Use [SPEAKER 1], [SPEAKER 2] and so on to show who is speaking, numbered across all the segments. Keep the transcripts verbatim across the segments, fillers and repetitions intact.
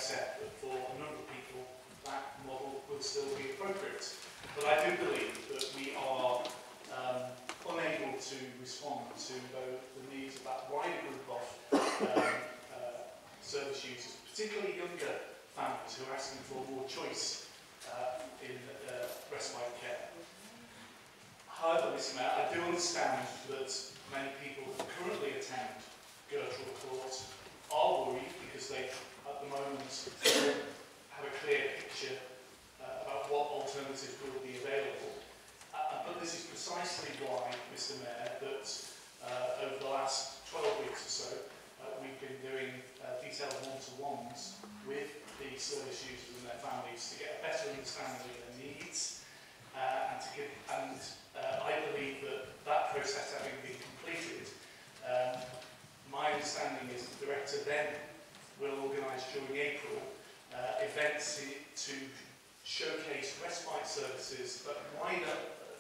[SPEAKER 1] accept that for a number of people that model will still be appropriate. But I do believe that we are um, unable to respond to the, the needs of that wider group of um, uh, service users, particularly younger families who are asking for more choice uh, in uh, respite care. However, Mister Mayor, I do understand that many people who currently attend Girtrell Court are worried because they, at the moment, don't have a clear picture uh, about what alternatives will be available. Uh, but this is precisely why, Mister Mayor, that uh, over the last twelve weeks or so, uh, we've been doing uh, detailed one-to-ones with the service users and their families to get a better understanding of their needs, uh, and to give, and uh, I believe that that process having been completed, um, my understanding is the director then will organise during April uh, events to showcase respite services, but wider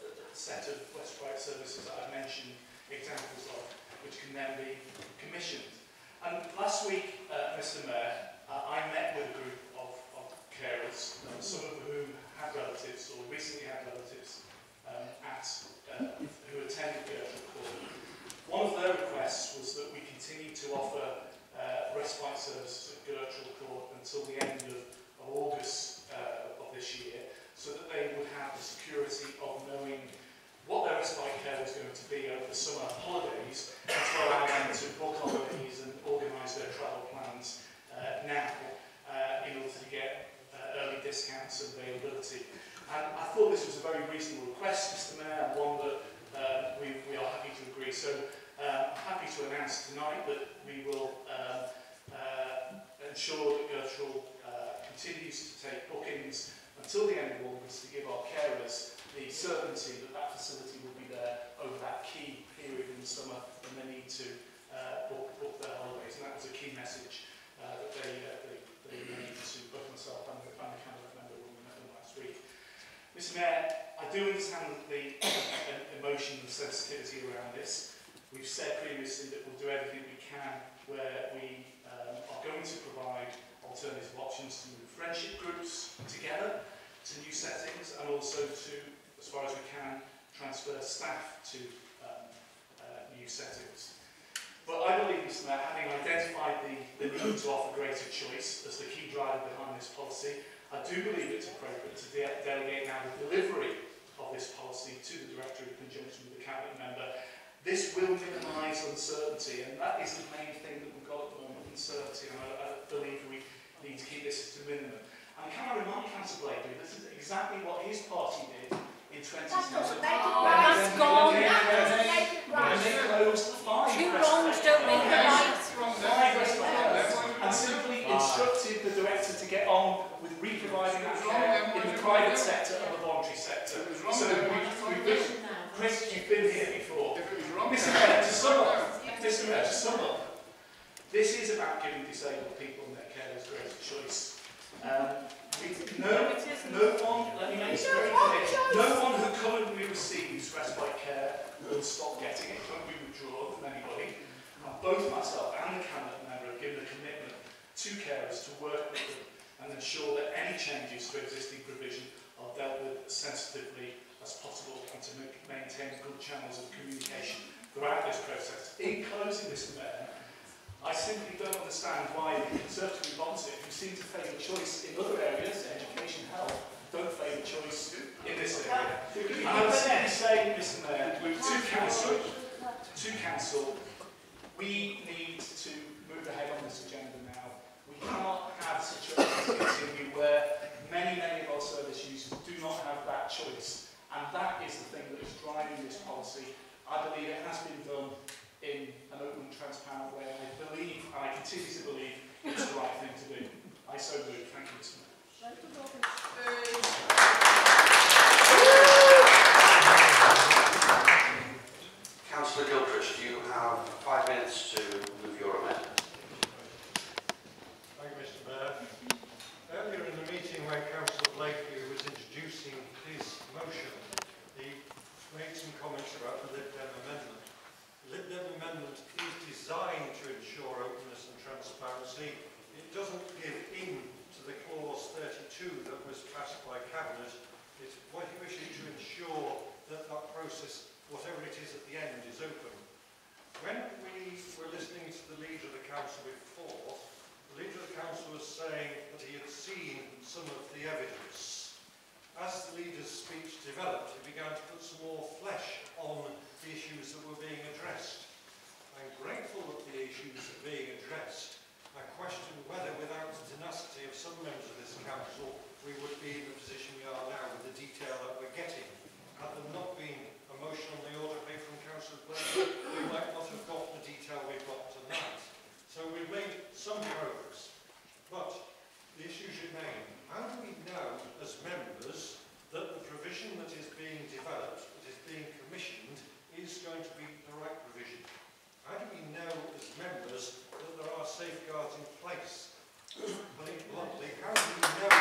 [SPEAKER 1] set of respite services that I've mentioned examples of, which can then be commissioned. And last week, uh, Mister Mayor, uh, I met with a group of, of carers, uh, some of whom had relatives or recently had relatives um, at, uh, who attended Girtrell Court. One of their requests was that we continue to offer uh, respite services at Girtrell Court until the end of, of August uh, of this year, so that they would have the security of knowing what their respite care was going to be over the summer holidays, and to allow them to book holidays and organise their travel plans uh, now uh, in order to get uh, early discounts and availability. And I thought this was a very reasonable request, Mister Mayor, and one that uh, we, we are happy to agree. So uh, I'm happy to announce tonight that we will um, uh, ensure that Girtrell uh, continues to take bookings until the end of August to give our carers the certainty that that facility will be there over that key period in the summer when they need to uh, book, book their holidays. And that was a key message uh, that they, uh, they, they made to both myself and the, and the candidate member when we met them last week. Mister Mayor, I do understand the uh, emotion and sensitivity around this. We've said previously that we'll do everything we can where we um, are going to provide alternative options to move friendship groups together to new settings, and also to, as far as we can, transfer staff to um, uh, new settings. But I believe, Mister Mayor, having identified the, the need to offer greater choice as the key driver behind this policy, I do believe it's appropriate to de delegate now the delivery of this policy to the Director in conjunction with the Cabinet Member. This will minimise uncertainty, and that is the main thing that we've got at the moment, uncertainty, and I, I believe we need to keep this to a minimum. And can I remind Councillor Blakely, this is exactly what his party did in twenty ten.
[SPEAKER 2] That's gone.
[SPEAKER 1] They closed five
[SPEAKER 2] Two wrongs don't make a right.
[SPEAKER 1] Five restaurants, and simply instructed the director to get on with re-providing that care in the private sector and the voluntary sector. So we've been, Chris, you've been here before. Mister Mayor, to sum up, Mister Mayor, to sum up, this is about giving disabled people and their carers greater choice. Um, no, no one, let me make this very clear, no one who currently receives respite care will stop getting it, won't be withdrawn from anybody. And both myself and the Cabinet Member have given a commitment to carers to work with them and ensure that any changes to existing provision are dealt with as sensitively as possible, and to make, maintain good channels of communication throughout this process. In closing, Mister Mayor, I simply don't understand why the Conservative Responsive, who seem to favour choice in other areas, education, health, don't favour choice in this area. And I would simply say, Mister Mayor, to Council, to Council, we need to move ahead on this agenda now. We cannot have situations continue where many, many of our service users do not have that choice. And that is the thing that is driving this policy. I believe it has been done in an open, transparent way. I believe, and I continue to believe, it's the right thing to do. I so move. Thank you, Mister Mayor.
[SPEAKER 3] Councillor Gilchrist, you have five minutes to move your amendment.
[SPEAKER 4] Thank you, Mister Mayor. Earlier in the meeting where Councillor Blakely was introducing his motion, he made some comments about the Lib Dem amendment. The Lib Dem amendment is designed to ensure openness and transparency. It doesn't council before, the leader of the council was saying that he had seen some of the evidence. As the leader's speech developed, he began to put some more flesh on the issues that were being addressed. I'm grateful that the issues are being addressed. I question whether, without the tenacity of some members of this council, we would be in the position we are now with the detail that we're getting. Had there not been a motion on the order paper from Councillor Blair, we might not have got the detail we've got tonight. So we've made some progress. But the issues remain. How do we know, as members, that the provision that is being developed, that is being commissioned, is going to be the right provision? How do we know, as members, that there are safeguards in place? Put it bluntly, how do we know,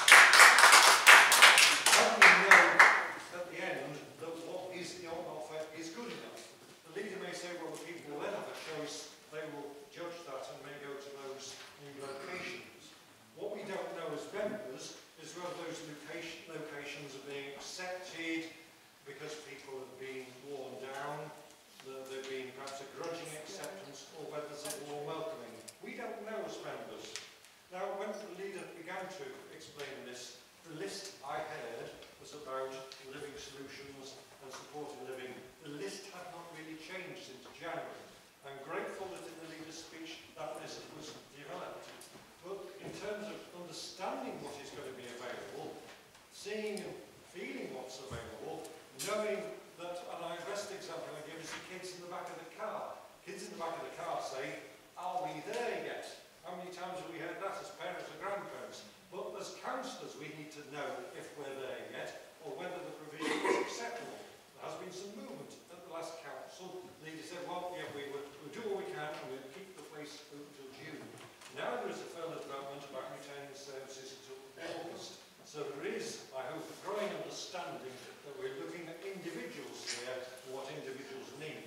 [SPEAKER 4] how do we know at the end that what is on offer is good enough? The leader may say, well, the people will then have a choice, they will judge that and may go to those new locations. What we don't know as members is whether those location, locations are being accepted because people have been worn down, there being perhaps a grudging acceptance, or whether there's a warm welcoming. We don't know as members. Now, when the leader began to explain this, the list I heard was about living solutions and supported living. The list had not really changed since January. I'm grateful that in the leader's speech that list was developed. But in terms of understanding what is going to be available, seeing and feeling what's available, knowing that, and the best example I give is the kids in the back of the car. Kids in the back of the car say, are we there yet? How many times have we heard that as parents or grandparents? But as councillors, we need to know if we're there yet, or whether the provision is acceptable. There has been some movement at the last council. The leader said, well, yeah, we will we'll do what we can, and we'll keep the place open until June. Now there is a further development about retaining services until August. So there is, I hope, a growing understanding that we're looking at individuals here and what individuals need.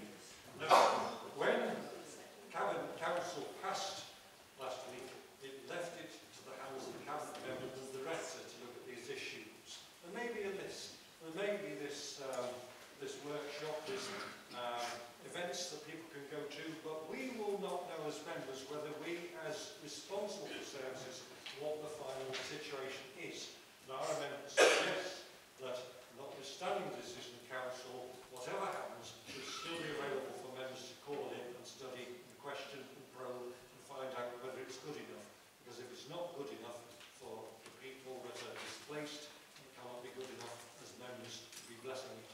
[SPEAKER 4] Now, when Cabinet Council passed last week, it left it to the hands of the Cabinet members and the director to look at these issues. There may be a list, there may be this, um, this workshop, this um, events that people can go to, but we will not know as members whether we, as responsible for services, what the final situation is. Now, I remember to suggest that, notwithstanding the decision of council, whatever happens, should still be available for members to call in and study and question and probe and find out whether it's good enough. Because if it's not good enough for the people that are displaced, it cannot be good enough as members to be blessing it.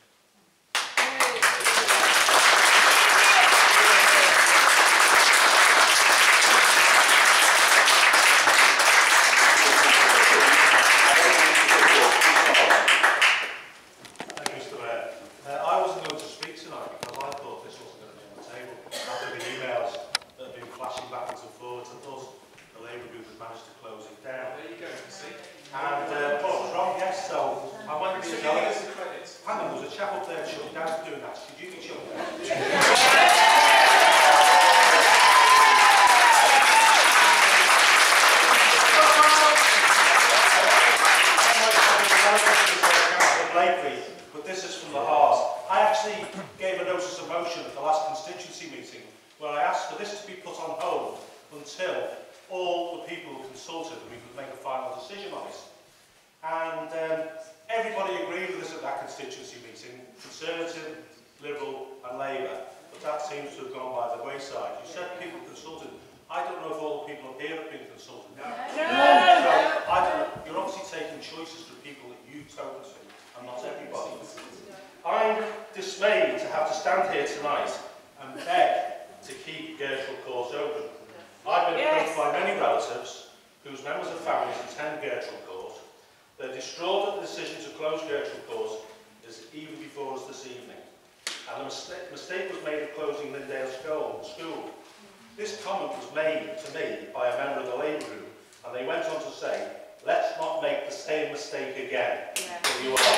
[SPEAKER 5] They're distraught at the decision to close Girtrell Court is even before us this evening. And the mistake, mistake was made of closing Lindale School. This comment was made to me by a member of the Labour group, and they went on to say, let's not make the same mistake again. Yeah. So you are.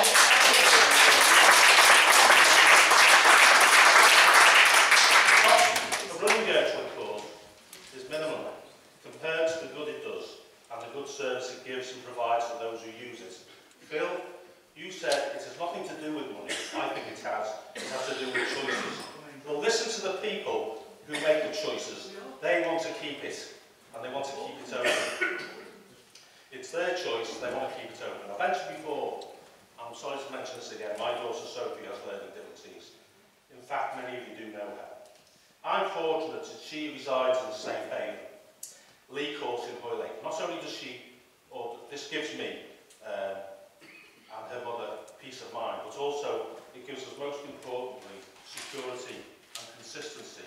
[SPEAKER 5] The running Girtrell Court is minimal compared to the good it does and the good service it gives and provides to those who use it. Phil, you said it has nothing to do with money. I think it has. It has to do with choices. Well, listen to the people who make the choices, they want to keep it, and they want to keep it open. It's their choice, they want to keep it open. I've mentioned before, I'm sorry to mention this again, my daughter Sophie has learning difficulties. In fact, many of you do know her. I'm fortunate that she resides in the same haven, Lee Court in Wirral. Not only does she, or this gives me um, and her mother peace of mind, but also it gives us, most importantly, security and consistency.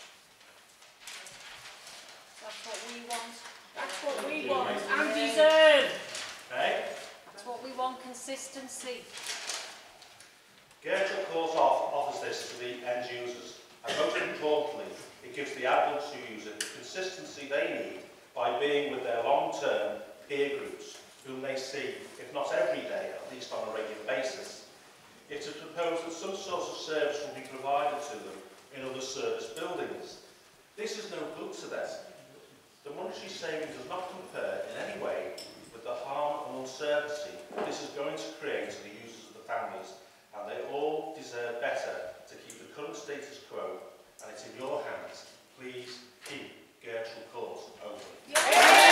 [SPEAKER 2] That's what we want. That's what we want and deserve.
[SPEAKER 5] Okay?
[SPEAKER 2] That's what we want, consistency.
[SPEAKER 5] Girtrell Court offers this to the end users, and most importantly, it gives the adults who use it the consistency they need by being with their long-term peer groups, whom they see, if not every day, at least on a regular basis. It is proposed that some sort of service will be provided to them in other service buildings. This is no good to them. The monetary saving does not compare in any way with the harm and uncertainty this is going to create to the users of the families, and they all deserve better to keep the current status quo, and it's in your hands. Please keep Girtrell Court open.
[SPEAKER 2] Yeah.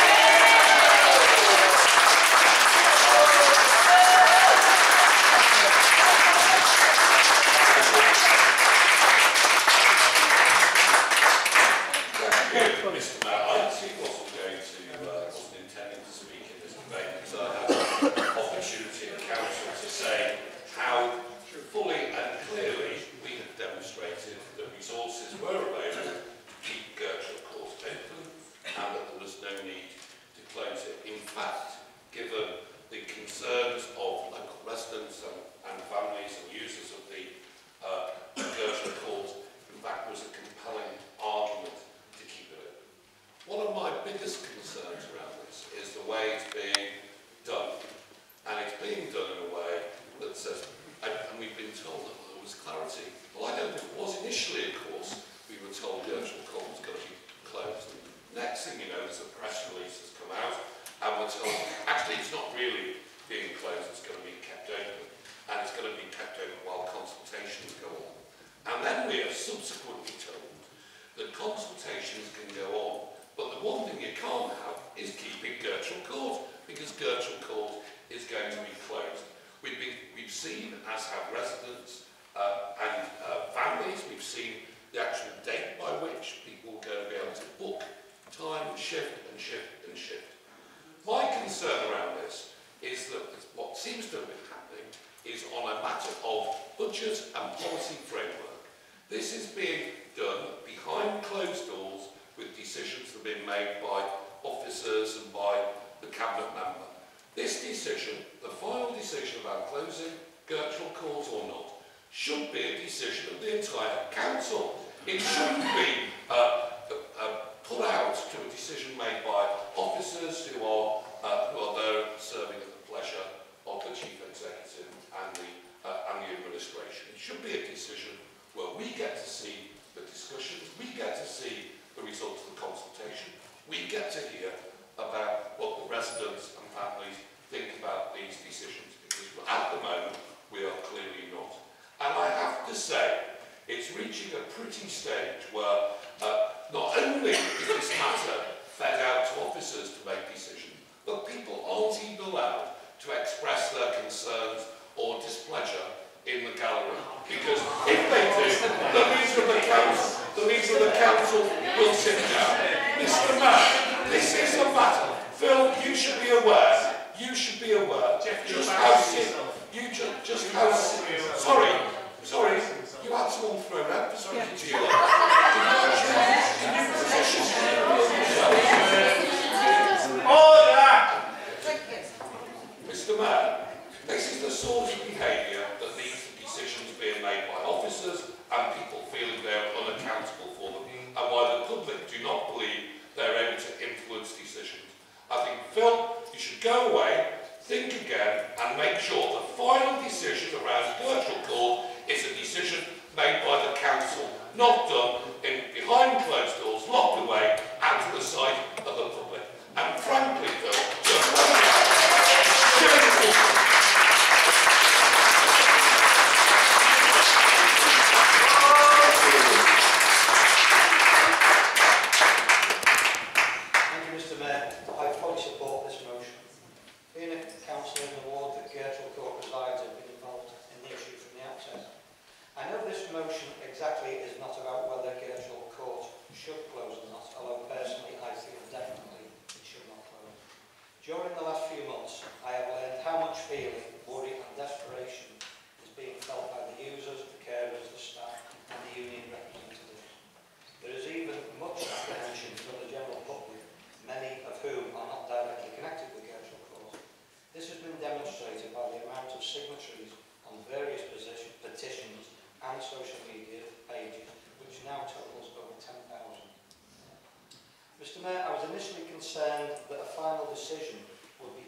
[SPEAKER 6] Mister Mayor, I actually wasn't going to, uh, wasn't intending to speak in this debate because I had an opportunity at council to say how fully and clearly we had demonstrated that resources were available to keep Girtrell Court open and that there was no need to close it. In fact, given the concerns of local residents and, and families and users of the uh, Girtrell Court, in fact, was a compelling argument. One of my biggest concerns around this is the way it's being done. And it's being done in a way that says, and, and we've been told that there was clarity. Well, I don't think it was initially, of course. We were told Girtrell Court was going to be closed. Next thing you know, there's a press release that's come out, and we're told, actually, it's not really being closed, it's going to be kept open. And it's going to be kept open while consultations go on. And then we are subsequently told that consultations can go on. But the one thing you can't have is keeping Girtrell Court, because Girtrell Court is going to be closed. We've, been, we've seen, as have residents uh, and uh, families, we've seen the actual date by which people are going to be able to book time, shift and shift and shift. My concern around this is that what seems to have been happening is on a matter of budget and policy framework. This is being done behind closed doors, with decisions that have been made by officers and by the cabinet member. This decision, the final decision about closing Girtrell Court or not, should be a decision of the entire council. It shouldn't be uh, uh, put out to a decision made by officers who are, uh, who are there serving at the pleasure of the chief executive and the, uh, and the administration. It should be a decision where we get to see the discussions, we get to see the results of the consultation. We get to hear about what the residents and families think about these decisions, because at the moment we are clearly not. And I have to say, it's reaching a pretty stage where uh, not only is this matter fed out to officers to make decisions, but people aren't even allowed to express their concerns or displeasure in the gallery. Because if they do, the leader of the council, the leader of the council will sit down. Mister Mayor, this is a matter. Phil, you should be aware. You should be aware. Just how you ju just how sorry, sorry. You had someone thrown out. Sorry to you. Order, Mister Mayor. This is the sort of behaviour that leads to decisions being made by officers and people feeling they're unaccountable for them, and why the public do not believe they're able to influence decisions. I think, Phil, you should go away, think again, and make sure the final decision around Girtrell Court is a decision made by the council, not done in behind closed doors, locked away, out of the sight of the public. And frankly, Phil, just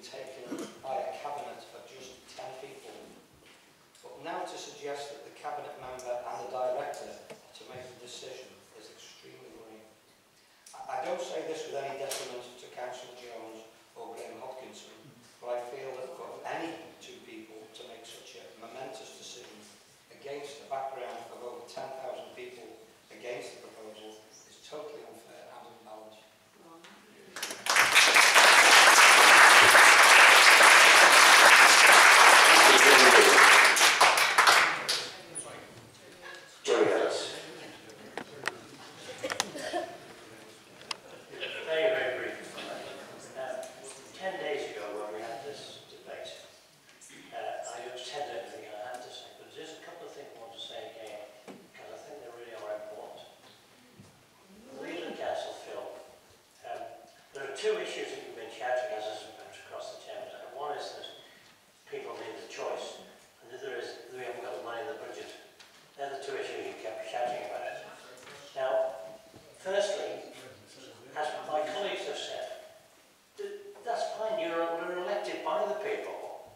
[SPEAKER 3] taken by a cabinet of just ten people. But now to suggest that the cabinet member and the director are to make the decision is extremely worrying. I, I don't say this with any detriment to Councillor Jones or Graham Hodkinson, but I feel that for any two people to make such a momentous decision against the background of over ten thousand people against the proposal is totally unfair and unbalanced.
[SPEAKER 7] Two issues that you've been shouting at us about across the Thames. One is that people need the choice, and the other is that we haven't got the money in the budget. They're the two issues you kept shouting about. Now, firstly, as my colleagues have said, that's fine, you're, you're elected by the people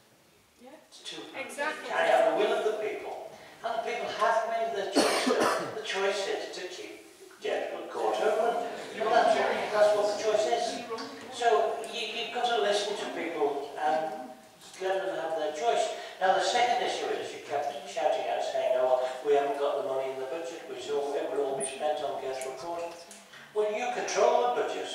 [SPEAKER 2] Yeah.
[SPEAKER 7] to
[SPEAKER 2] Exactly.
[SPEAKER 7] carry out the will of the people. And the people have made their choice. The choice is to keep Girtrell Court open. Well, that's, that's what the choice is. So you, you've got to listen to people and let them have their choice. Now the second issue is you kept shouting out saying, oh, we haven't got the money in the budget, we all, it will all be spent on Girtrell Court. Well, you control the budget.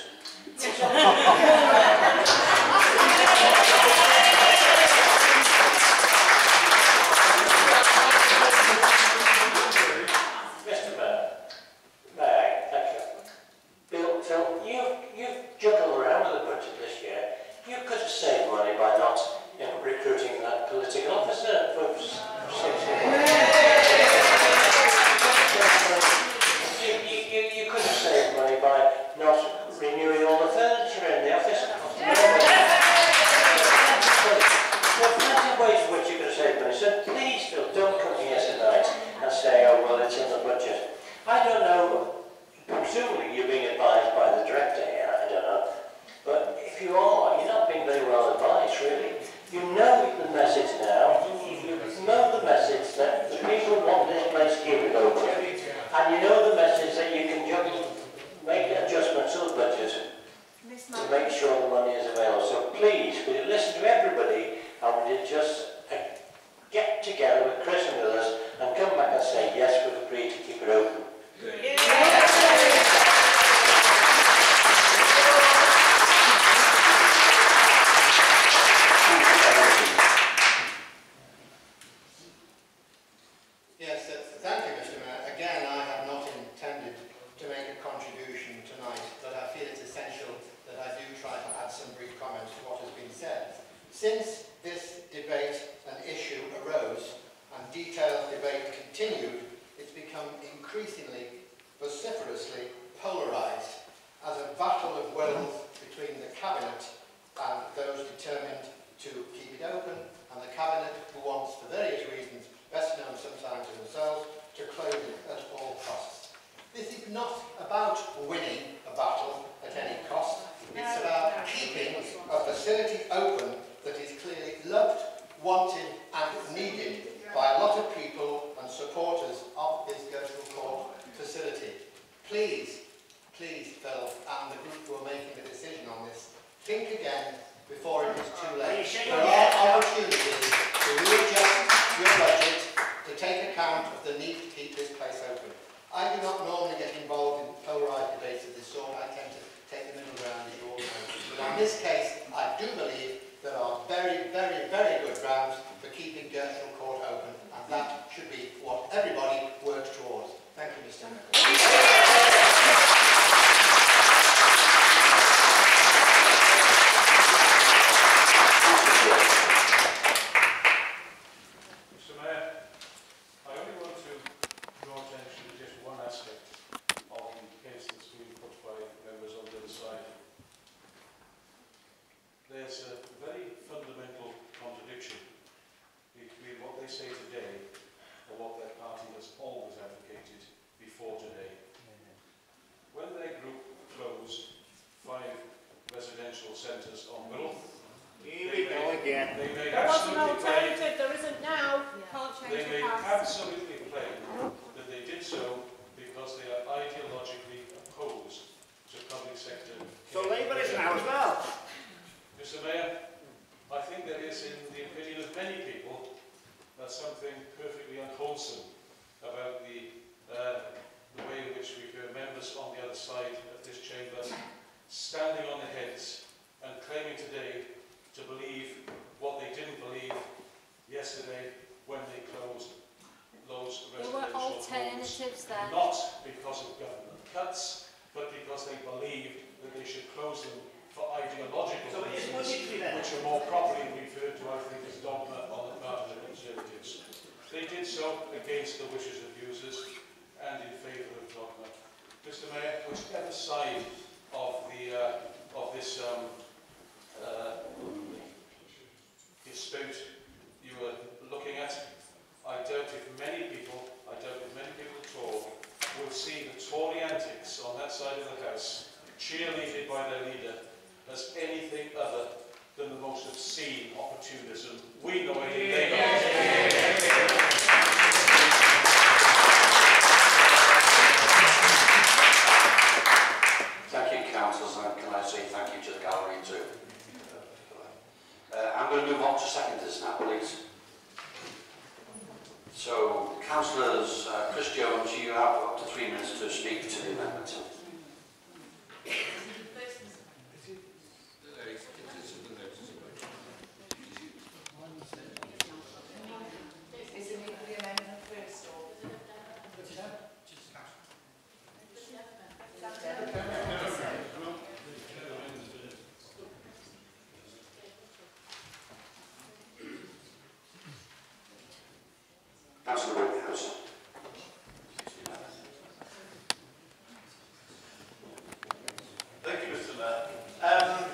[SPEAKER 1] they say today are what their party has always advocated before today.
[SPEAKER 8] Yeah.
[SPEAKER 1] They may
[SPEAKER 2] There was an
[SPEAKER 1] absolutely claim,
[SPEAKER 2] alternative, there isn't now. Can't
[SPEAKER 1] they
[SPEAKER 2] change the
[SPEAKER 1] may
[SPEAKER 2] past.
[SPEAKER 1] absolutely claim that they did so because they are ideologically opposed to public sector.
[SPEAKER 8] So Labour is now as well.
[SPEAKER 1] Mister Mayor, I think there is, in the opinion of many people, uh, something perfectly unwholesome about the, uh, the way in which we hear members on the other side of this chamber standing on their heads and claiming today to believe what they didn't believe yesterday when they closed those
[SPEAKER 2] There were
[SPEAKER 1] residential
[SPEAKER 2] alternatives
[SPEAKER 1] homes.
[SPEAKER 2] then.
[SPEAKER 1] Not because of government cuts, but because they believed that they should close them for ideological
[SPEAKER 8] So it is
[SPEAKER 1] reasons,
[SPEAKER 8] budgetary then?
[SPEAKER 1] which are more properly referred to, I think, as dogma on the part of the Conservatives. They did so against the wishes of users and in favour of dogma. Mister Mayor, whichever side of the uh, of this um, uh, dispute you were looking at, I doubt if many people, I doubt if many people at all, will see the Tory antics on that side of the House, cheerleaded by their leader, as anything other than the most obscene opportunism we know in Labour.
[SPEAKER 9] Thank you, councillors, and can I say thank you to the gallery too. Uh, I'm going to move on to seconders now, please. So, councillors, uh, Chris Jones, you have up to three minutes to speak to the amendment. Councillor Whithouse.
[SPEAKER 10] Thank you, Mister Mayor. Um,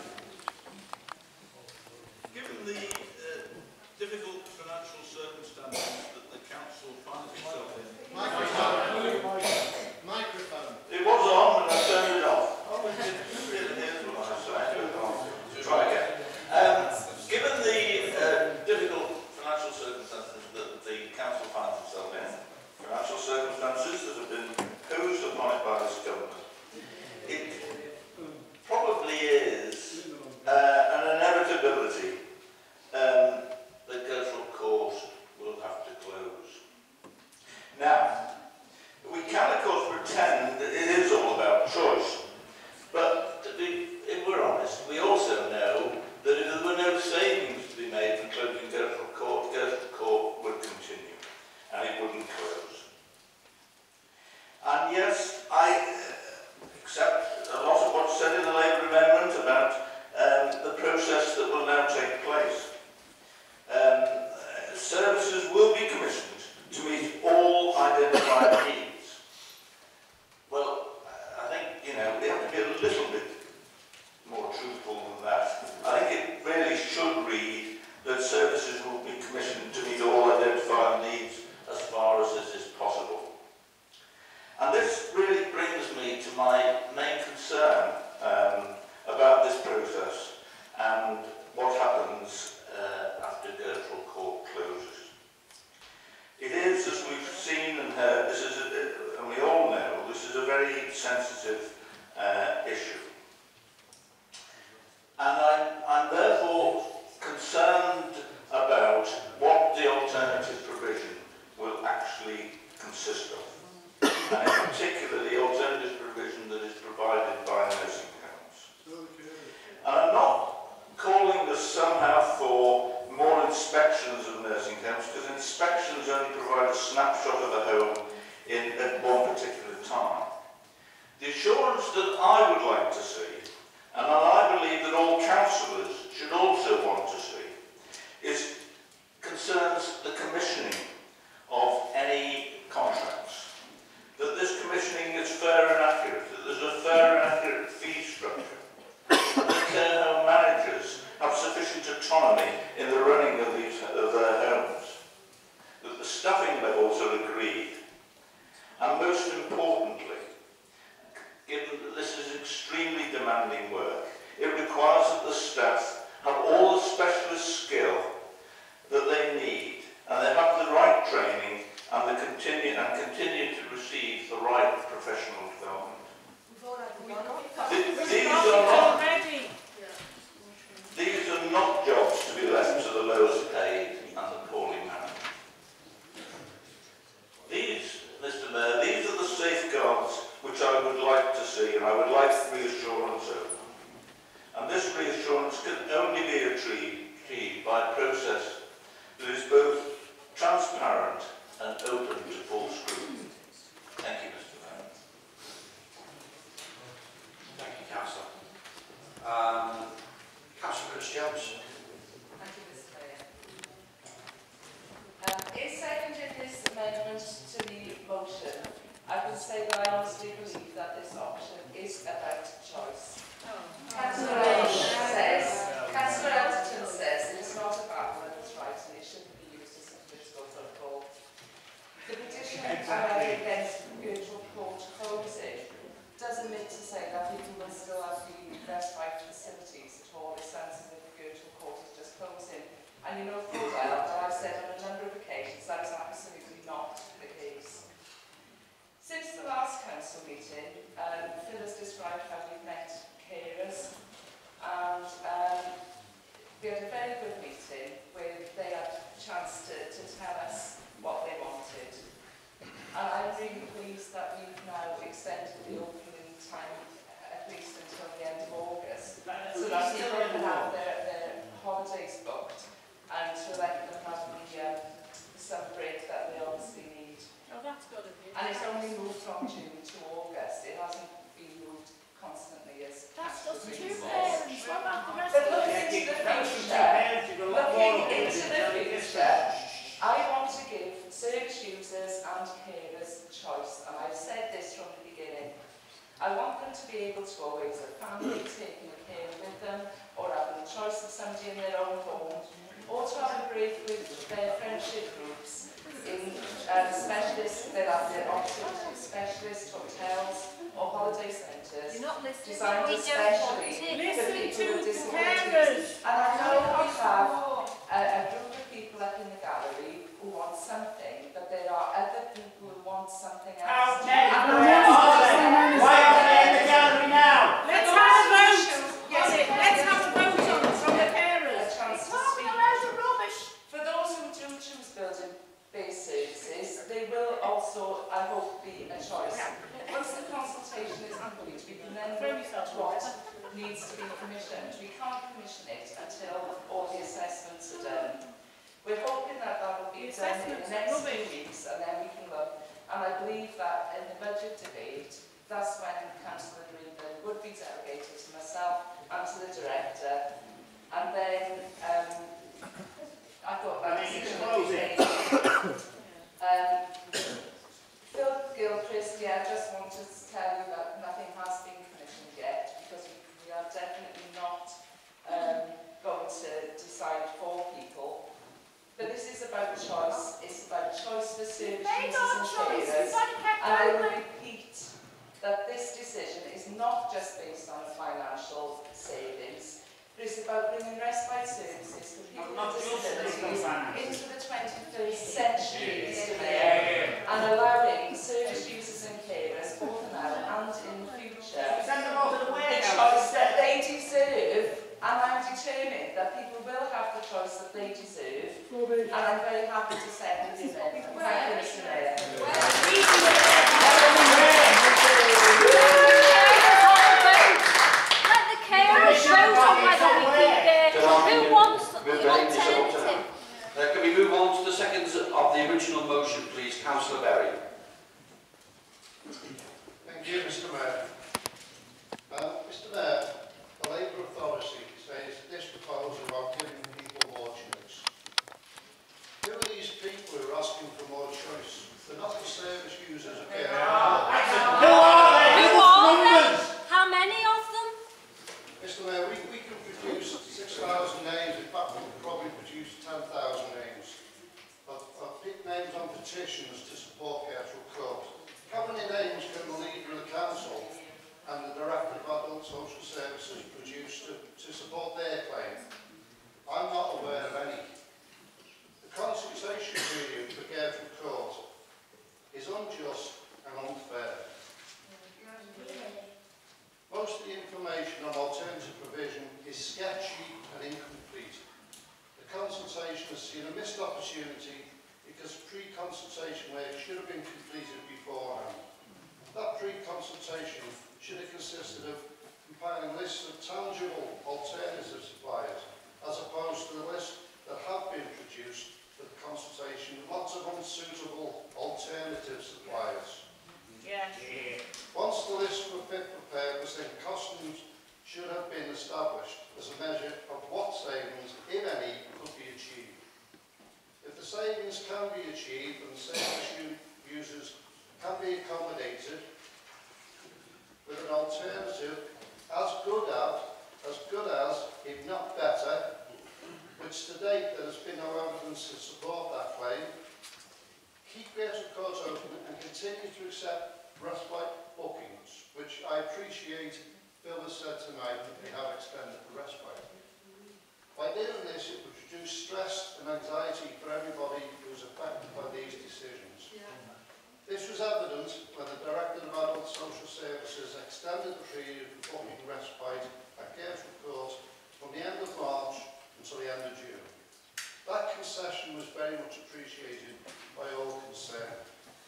[SPEAKER 10] given the uh, difficult financial circumstances that the council finds itself in,
[SPEAKER 4] Microphone. Microphone.
[SPEAKER 10] it was on and I turned it off. Oh, it didn't really hear what I was saying. Try again. Um, given the uh, difficult financial circumstances that the council finds itself in, financial circumstances that have been imposed upon it by this government, it probably is uh, an inevitability um, that Girtrell Court will have to close. Now, we can of course pretend that it is all about choice, but to be, if we're honest, we also know that if there were no savings to be made from closing Girtrell Court, Girtrell Court would continue and it wouldn't close. And yes, I accept a lot of what's said in the Labour amendment about um, the process that will now take place. Um, services will be commissioned to meet all identified needs. Well, I think, you know, we have to be a little bit more truthful than that. I think it really should read that services will be commissioned to meet all identified needs as far as this is possible. And this really brings me to my main concern um, about this process and what happens uh, after Girtrell Court closes. It is, as we've seen and heard, this is, a, and we all know, this is a very sensitive uh, issue. And I'm, I'm therefore concerned about what the alternative provision will actually consist of. And in particular, the alternative provision that is provided by nursing homes. And I'm not calling this somehow for more inspections of nursing homes, because inspections only provide a snapshot of a home in, at one particular time. The assurance skill that they need, and they have the right training, and they continue and continue to receive the right professional development. Th- These are not these are not jobs to be left to the lowest paid and the poorly managed. These, Mister Mayor, these are the safeguards which I would like to see, and I would like reassurance over. And this reassurance can only be achieved by a process that is both transparent and open to full scrutiny. Thank you, Mister Mayor.
[SPEAKER 9] Thank you, Councillor. Um, Councillor Chris Jones.
[SPEAKER 11] Thank you, Mister Mayor. Um, in seconding this amendment to the motion, I would say that I honestly believe that this option is about choice. Oh. Councillor Elton says, Councillor Elton says it's not a battle and it's right and it shouldn't be used as a political football. The petition uh, against Girtrell Court closing does admit to say that people will still have the respite facilities at all. It sounds as if Girtrell Court is just closing. And you know, for a while, that I've said on a number of occasions, that is absolutely not the case. Since the last council meeting, um, Phil has described how we've met carers, and um, we had a very good meeting where they had a chance to, to tell us what they wanted. And I'm really pleased that we've now extended the opening time at least until the end of August, so that people can have their, their holidays booked and to let them have the, um, the summer break that they obviously need.
[SPEAKER 2] Oh, that's good of you.
[SPEAKER 11] And it's only moved from June to August. It hasn't been moved constantly as
[SPEAKER 2] That's just
[SPEAKER 11] council
[SPEAKER 2] two
[SPEAKER 11] meetings.
[SPEAKER 2] parents. What about the rest
[SPEAKER 11] But
[SPEAKER 2] of
[SPEAKER 11] looking
[SPEAKER 2] them?
[SPEAKER 11] into the future, looking into the future, I want to give service users and carers choice, and I've said this from the beginning. I want them to be able to always have family taking a care with them, or having a choice of somebody in their own home, or to have a break with their friendship groups in um, specialists, they'll have their opportunity specialist hotels or holiday centres designed especially for people with disabilities. And I know we have a, a group of people up in the gallery who want something, but there are other people who want something else.
[SPEAKER 8] How many? Why are they in the gallery now?
[SPEAKER 2] Let's have a vote. Yes, let's have a vote on it from the carers.
[SPEAKER 11] A chance to speak. For those who do choose building-based services, they will also, I hope, be a choice. Once the consultation is complete, we can then look at what needs to be commissioned. We can't commission it until all the assessments are done. We're hoping that that will be done in the next few weeks, and then we can look. And I believe that in the budget debate, that's when Councillor Greenberg would be delegated to myself and to the director. And then um, I thought that decision would be made. um, Phil Gilchrist, yeah, I just want to tell you that nothing has been commissioned yet, because we are definitely not um, going to decide for people. But this is about choice. It's about choice for service users and carers. And I will repeat that this decision is not just based on financial savings, but it's about bringing respite services for people with disabilities into the twenty-first century, Mister Mayor, and allowing service users and carers, both now and in the future, the choice that they deserve. And I'm determined that people will have the choice that they deserve, and I'm very happy to second the amendment. Thank you, Mister Mayor.
[SPEAKER 2] Let the carers vote on whether we keep it. Who wants the alternative?
[SPEAKER 9] Uh, can we move on to the seconds of the original motion, please? Councillor Berry.
[SPEAKER 12] Thank you, Mister Mayor. Uh, Mister Mayor, the Labour Authority says that this proposal about giving people more choice. Who are these people who are asking for more choice? They're not the service users of care.
[SPEAKER 8] Who are they?
[SPEAKER 2] Who are they? How many of them?
[SPEAKER 12] Mister Mayor, we, we can produce six thousand names. In fact, we could probably produce ten thousand names. I've, I've picked names on petitions to support Girtrell Court. How many names can the leader of the council and the Director of Adult Social Services produce to, to support their claim? I'm not aware seen a missed opportunity because pre-consultation work should have been completed beforehand. That pre-consultation should have consisted of compiling lists of tangible alternative suppliers, as opposed to the list that have been produced for the consultation with lots of unsuitable alternative suppliers.
[SPEAKER 2] Yeah.
[SPEAKER 12] Once the lists were fit for purpose, then costings should have been established as a measure of what savings, if any, could be achieved. If the savings can be achieved and the service users can be accommodated with an alternative as good as, as good as, if not better, which to date there has been no evidence to support that claim, keep Girtrell Court open and continue to accept respite bookings, which I appreciate Bill has said tonight that they have extended the respite. By doing this, it would reduce stress and anxiety for everybody who is affected by these decisions. Yeah. This was evident when the Director of Adult Social Services extended the period for booking respite at Girtrell Court from the end of March until the end of June. That concession was very much appreciated by all concerned.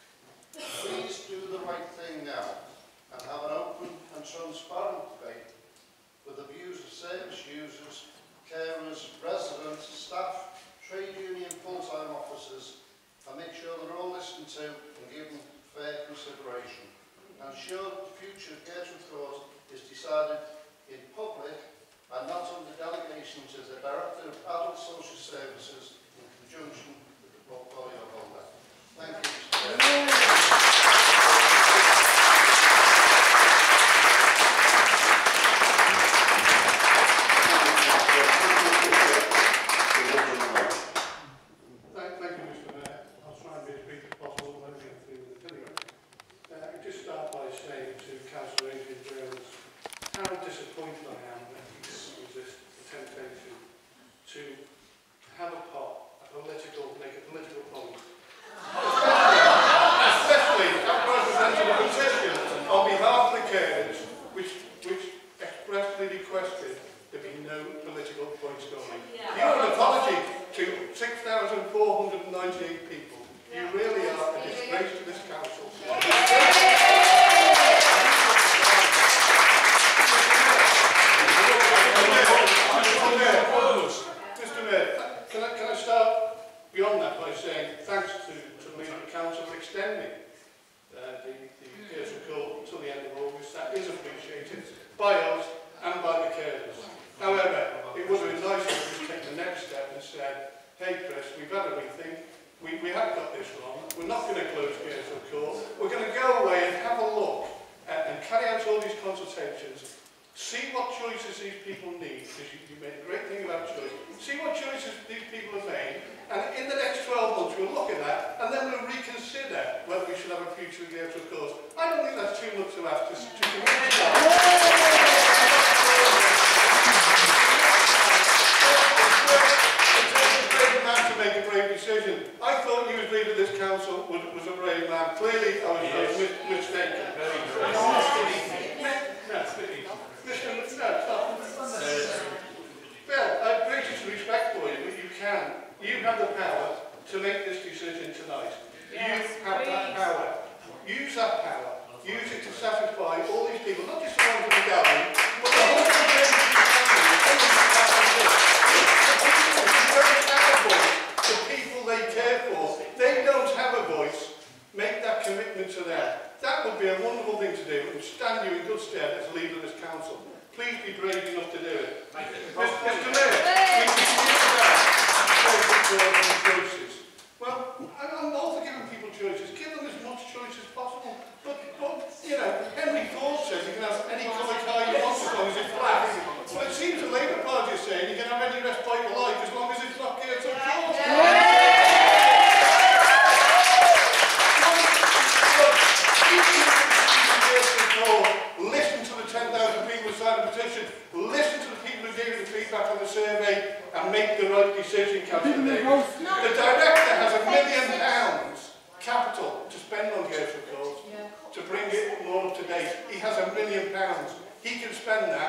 [SPEAKER 12] Please do the right thing now and have an open and transparent debate with the views of service users, carers, residents, staff, trade union full-time officers, and make sure they're all listened to and given fair consideration. And ensure that the future of Girtrell Court is decided in public and not under delegation to the Director of Adult Social Services in conjunction with the portfolio holder. Thank you, Mister Chairman.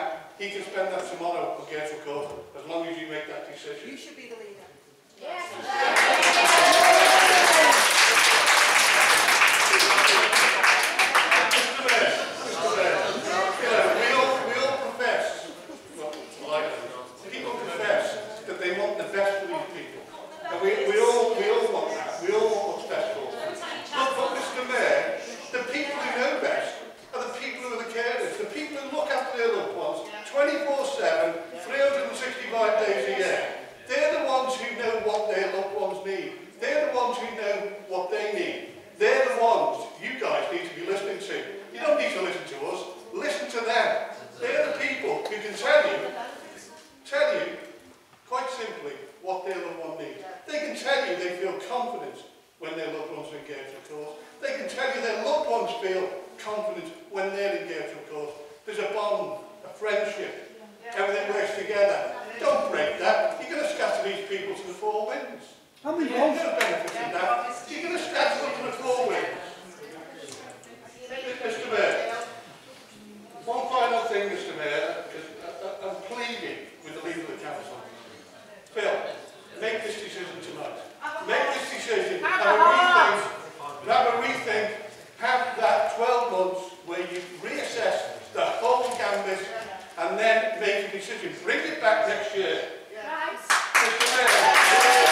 [SPEAKER 2] You should be the leader. Yes.
[SPEAKER 12] confidence when their loved ones are in Girtrell Court. They can tell you their loved ones feel confident when they're in Girtrell Court. There's a bond, a friendship, everything works together. Don't break that. You're going to scatter these people to the four winds. How many You're going to benefit from that. You're going to scatter them to the four winds. Mister Mayor, one final thing, Mister Mayor, is I'm pleading with the leader of the council. Phil, make this decision tonight. Make this decision. Have a rethink. Have a rethink. Have that twelve months where you reassess the whole gambit and then make a decision. Bring it back next year.
[SPEAKER 2] Right.
[SPEAKER 12] Mister Mayor.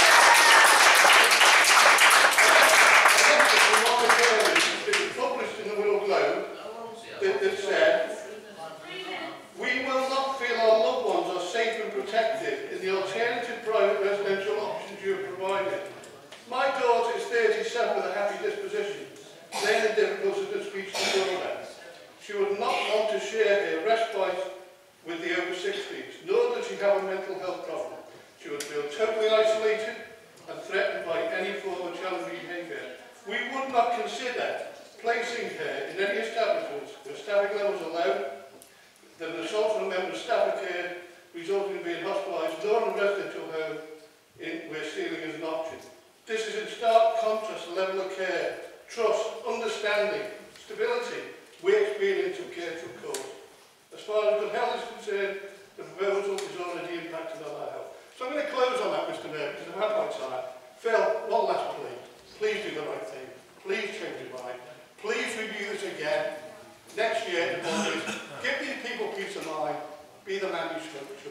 [SPEAKER 12] It was published in the Wirral Globe that, that said, we will not feel our loved ones are safe and protected in the alternative private residential options you have provided. My daughter is thirty-seven with a happy disposition. Then the difficulties of speech disorder. She would not want to share her respite with the over sixties, nor does she have a mental health problem. She would feel totally isolated and threatened by any form of challenging behaviour. We would not consider placing her in any establishments where staffing levels allowed, that an assault on a member of staff occurred, resulting in being hospitalised, nor in a residential home in, where stealing is an option. This is in stark contrast to the level of care, trust, understanding, stability we experience at Girtrell Court. As far as good health is concerned, the proposal is already impacted on our health. So I'm going to close on that, Mister Mayor, because I've had my time. Phil, one last plea. Please do the right thing. Please change your mind. Please review this again. Next year, the bodies. Give these people peace of mind. Be the man you should be.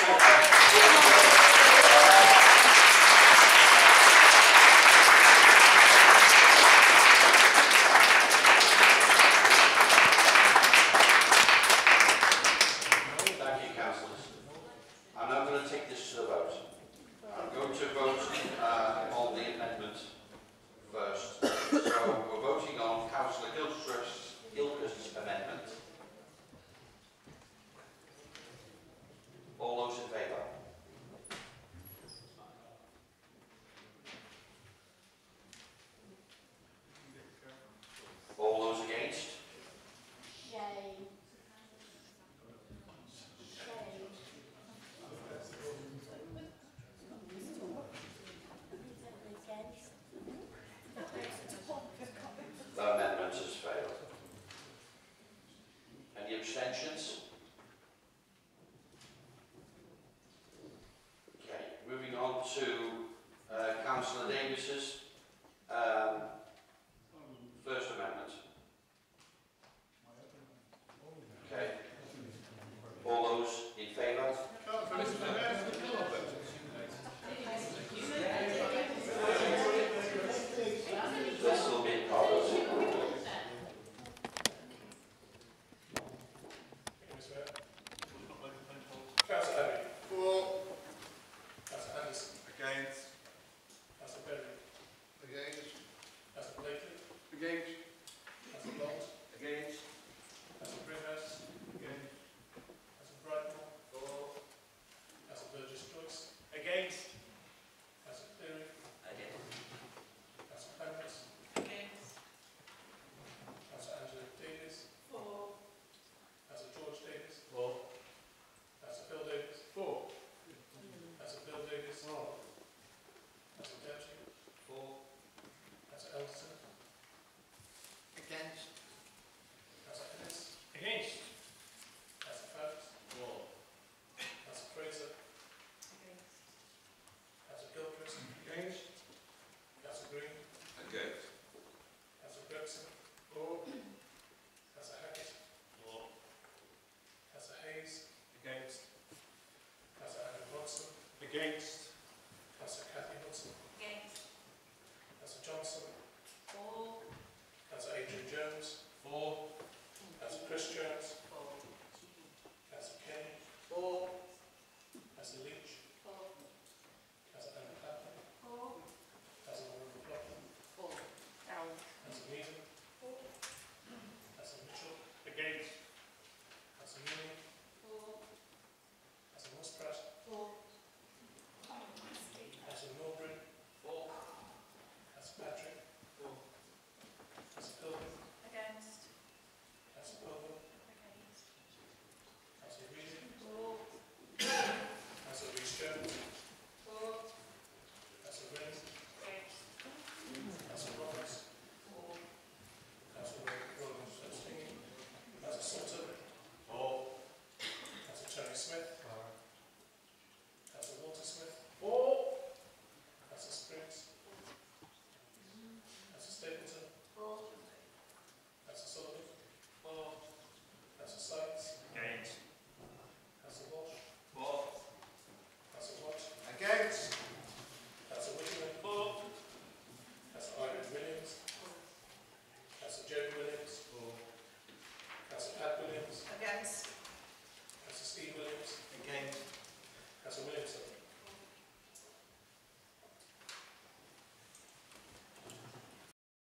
[SPEAKER 9] Thank you, councillors. I'm now going to take this to the vote. I'm going to vote uh, on the amendment first. So we're voting on Councillor Gilchrist's, Gilchrist's amendment. All those in favour? All those against?
[SPEAKER 2] Yay.
[SPEAKER 9] The amendment has failed. Any abstentions? Okay, moving on to uh, Councillor Davis's